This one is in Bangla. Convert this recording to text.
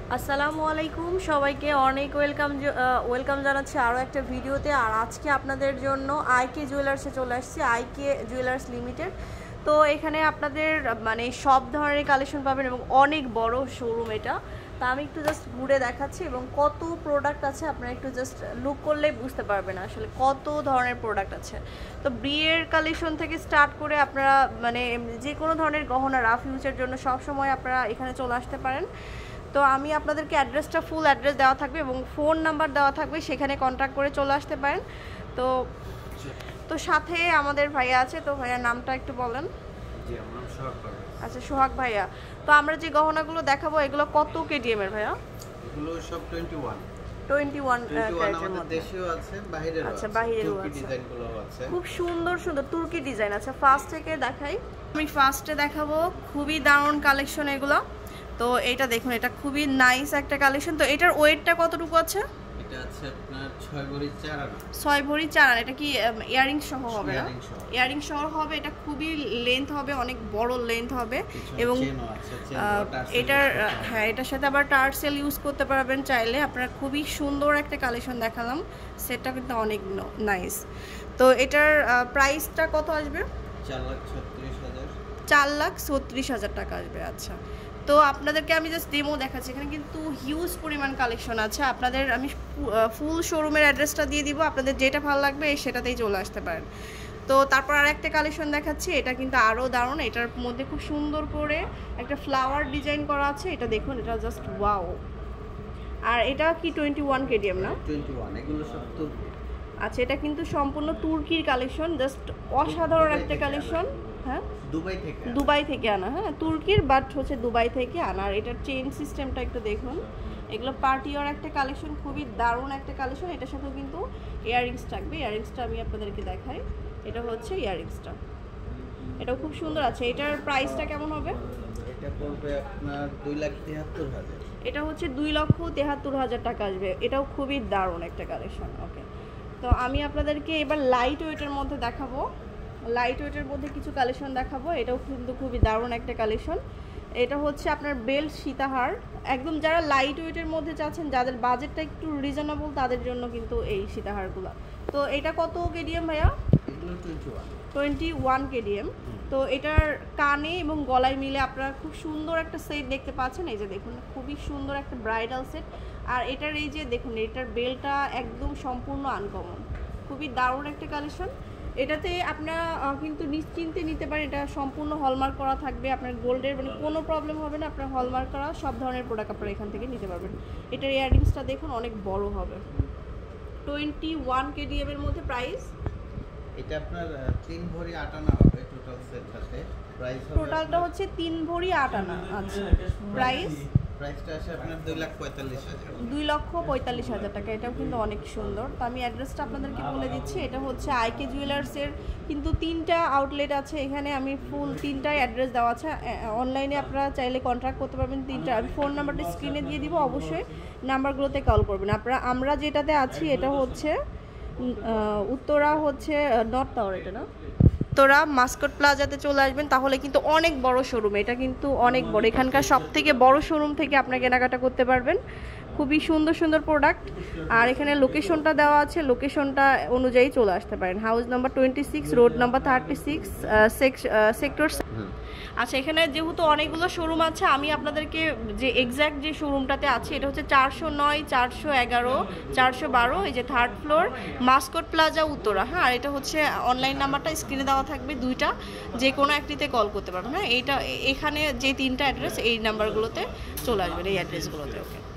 আসসালামু আলাইকুম সবাইকে অনেক ওয়েলকাম জানাচ্ছি আরও একটা ভিডিওতে। আর আজকে আপনাদের জন্য আইকে জুয়েলার্সে চলে আসছি, আইকে জুয়েলার্স লিমিটেড। তো এখানে আপনাদের মানে সব ধরনের কালেকশন পাবেন এবং অনেক বড় শোরুম এটা। তা আমি একটু জাস্ট ঘুরে দেখাচ্ছি এবং কত প্রোডাক্ট আছে আপনারা একটু জাস্ট লুক করলেই বুঝতে পারবেন আসলে কত ধরনের প্রোডাক্ট আছে। তো বিয়ের কালেকশন থেকে স্টার্ট করে আপনারা মানে যে কোনো ধরনের গহনা রাফ ইউজের জন্য সব সময় আপনারা এখানে চলে আসতে পারেন। তো আমি আপনাদেরকে অ্যাড্রেসটা ফুল অ্যাড্রেস দেওয়া থাকবে এবং ফোন নাম্বার দেওয়া থাকবে, সেখানে কন্ট্যাক্ট করে চলে আসতে পারেন। তো তো সাথে আমাদের ভাইয়া আছে, তো ভাইয়ার নামটা একটু বলেন। আচ্ছা, সোহাগ ভাইয়া। তো আমরা যে গহনাগুলো দেখাবো এগুলো কত কেডিএম এর ভাইয়া? এগুলো সব 21 ক্যারেটের মধ্যে। দেশীয় আছে, বাইরের আছে। আচ্ছা, বাইরেরও আছে। ডিজাইনগুলো আছে, খুব সুন্দর সুন্দর তুর্কি ডিজাইন। আচ্ছা, ফার্স্ট থেকে দেখাই। আমি ফার্স্টে দেখাবো খুবই দারুণ কালেকশন এগুলো। তো এটা দেখুন, এটা খুবই নাইস একটা কালেকশন। তো এটার ওয়েটটা কতটুকু আছে? এটা আছে আপনার 6 ভরি 4 আনা। 6 ভরি 4 আনা। এটা কি ইয়ারিং সহ হবে না? ইয়ারিং সহ হবে। এটা খুবই লেন্থ হবে, অনেক বড় লেন্থ হবে এবং এটার হ্যাঁ, এটার সাথে আবার টার্সেল ইউজ করতে পারবেন চাইলে। আপনারা খুবই সুন্দর একটা কালেকশন দেখালাম, সেটটা কিন্তু অনেক নাইস। তো এটার প্রাইসটা কত আসবে? 4,36,000 টাকা আসবে। আচ্ছা, তো আপনাদেরকে আমি জাস্ট ডেমো দেখাচ্ছি। এখানে কিন্তু হিউজ পরিমাণ কালেকশন আছে। আপনাদের আমি ফুল শোরুমের অ্যাড্রেসটা দিয়ে দিব, আপনাদের যেটা ভালো লাগবে সেটাতেই চলে আসতে পারেন। তো তারপর আর একটা কালেকশন দেখাচ্ছি, এটা কিন্তু আরও দারুণ। এটার মধ্যে খুব সুন্দর করে একটা ফ্লাওয়ার ডিজাইন করা আছে। এটা দেখুন, এটা জাস্ট ওয়াও। আর এটা কি 21 কেডিএম না? 21। এগুলো সব তুর্কি। আচ্ছা, এটা কিন্তু সম্পূর্ণ তুর্কির কালেকশন, জাস্ট অসাধারণ একটা কালেকশন। হ্যাঁ, দুবাই থেকে আনা। হ্যাঁ, তুর্কির বাট হচ্ছে দুবাই থেকে আনা। আর এটার চেইন সিস্টেমটা একটু দেখুন। এগুলো পার্টি ওয়ার একটা কালেকশন, খুবই দারুণ একটা কালেকশন। এটার সাথেও কিন্তু ইয়াররিংস থাকবে। ইয়াররিংসটা আমি আপনাদেরকে দেখাই। এটা হচ্ছে ইয়াররিংসটা, এটাও খুব সুন্দর আছে। এটার প্রাইসটা কেমন হবে? এটা পড়বে আপনার 2,73,000। এটা হচ্ছে 2,73,000 টাকা আসবে। এটাও খুবই দারুণ একটা কালেকশন। ওকে, তো আমি আপনাদেরকে এবার লাইট ওয়েটের মধ্যে দেখাবো। লাইট ওয়েটের মধ্যে কিছু কালেকশন দেখাবো। এটাও কিন্তু খুবই দারুণ একটা কালেকশন। এটা হচ্ছে আপনার বেল্ট সীতাহার, একদম যারা লাইট ওয়েটের মধ্যে চাচ্ছেন, যাদের বাজেটটা একটু রিজনেবল, তাদের জন্য কিন্তু এই সীতাহারগুলো। তো এটা কত কেডিএম ভাইয়া? 21 কেডিএম। তো এটার কানে এবং গলায় মিলে আপনারা খুব সুন্দর একটা সেট দেখতে পাচ্ছেন। এই যে দেখুন, খুবই সুন্দর একটা ব্রাইডাল সেট। আর এটার এই যে দেখুন, এটার বেলটা একদম সম্পূর্ণ আনকমন, খুবই দারুণ একটা কালেকশন। এটাতে আপনারা কিন্তু নিশ্চিন্তে নিতে পারেন, এটা সম্পূর্ণ হলমার্ক করা থাকবে। আপনার গোল্ডের মানে কোনো প্রবলেম হবে না। আপনার হলমার্ক করা সব ধরনের প্রোডাক্ট আপনারা এখান থেকে নিতে পারবেন। এটার ইয়াররিংসটা দেখুন, অনেক বড় হবে। 21 কেডিএম এর মধ্যে প্রাইস। এটা আপনার 3 ভরি 8 আনা হবে টোটাল সেটটাতে। প্রাইস হবে, টোটালটা হচ্ছে 3 ভরি 8 আনা। আচ্ছা, প্রাইসটা আসে আপনার 2,45,000। 2,45,000 টাকা। এটাও কিন্তু অনেক সুন্দর। তো আমি অ্যাড্রেসটা আপনাদেরকে বলে দিচ্ছি। এটা হচ্ছে আইকে জুয়েলার্সের কিন্তু 3টা আউটলেট আছে এখানে। আমি ফুল 3টায় অ্যাড্রেস দেওয়া আছে। অনলাইনে আপনারা চাইলে কন্ট্যাক্ট করতে পারবেন 3টা। আমি ফোন নাম্বারটা স্ক্রিনে দিয়ে দিব, অবশ্যই নাম্বারগুলোতে কল করবেন। আমরা যেটাতে আছি এটা হচ্ছে উত্তরা হচ্ছে নর্থ টাওয়ার, এটা না? তোরা মাস্কট প্লাজাতে চলে আসবেন, তাহলে কিন্তু অনেক বড় শোরুম। এটা কিন্তু অনেক বড়, এখানকার সব থেকে বড় শোরুম থেকে আপনারা কেনাকাটা করতে পারবেন। খুবই সুন্দর সুন্দর প্রোডাক্ট। আর এখানে লোকেশনটা দেওয়া আছে, লোকেশনটা অনুযায়ী চলে আসতে পারেন। House number 26, road number 36, sector. আচ্ছা, এখানে যেহেতু অনেকগুলো শোরুম আছে, আমি আপনাদেরকে যে এক্স্যাক্ট যে শোরুমটাতে আছে এটা হচ্ছে 409, 411, 412, এই যে 3rd floor, Mascot plaza, Uttara. হ্যাঁ, আর এটা হচ্ছে অনলাইন নাম্বারটা স্ক্রিনে দেওয়া থাকবে, 2টা, যে কোনো একটিতে কল করতে পারবেন। হ্যাঁ, এখানে যে 3টা অ্যাড্রেস, এই নাম্বারগুলোতে চলে আসবেন, এই অ্যাড্রেসগুলোতে। ওকে।